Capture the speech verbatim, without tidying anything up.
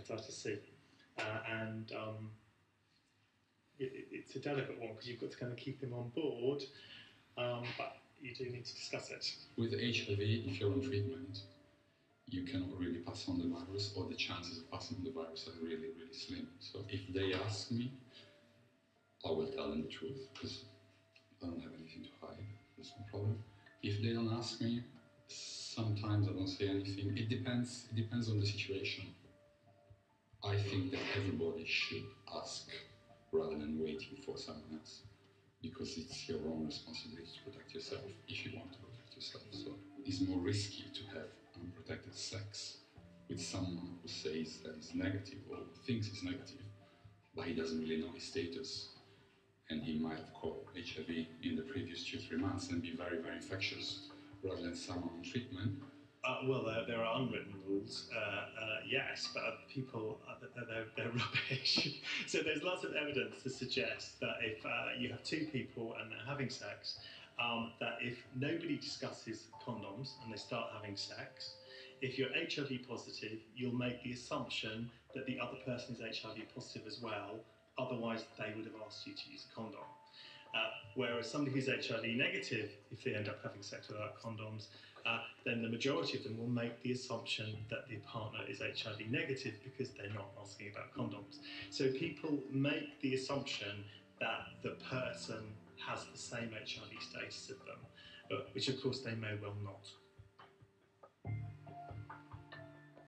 hepatitis C. Uh, and um, it, it's a delicate one because you've got to kind of keep him on board, um, but you do need to discuss it. With H I V, if you're on treatment, you cannot really pass on the virus, or the chances of passing on the virus are really, really slim. So if they ask me, I will tell them the truth, because I don't have anything to hide, there's no problem. If they don't ask me, sometimes I don't say anything. It depends, it depends on the situation. I think that everybody should ask rather than waiting for someone else, because it's your own responsibility to protect yourself if you want to protect yourself. So it's more risky to have unprotected sex with someone who says that it's negative or thinks it's negative, but he doesn't really know his status. And he might have caught H I V in the previous two, three months and be very, very infectious, rather than someone on treatment. Uh, well, there, there are unwritten rules, uh, uh, yes, but people, uh, they're, they're rubbish. So there's lots of evidence to suggest that if uh, you have two people and they're having sex, um, that if nobody discusses condoms and they start having sex, if you're H I V positive, you'll make the assumption that the other person is H I V positive as well, otherwise they would have asked you to use a condom. Uh, whereas somebody who's H I V negative, if they end up having sex without condoms, uh, then the majority of them will make the assumption that the partner is H I V negative because they're not asking about condoms. So people make the assumption that the person has the same H I V status as them, but, which of course they may well not.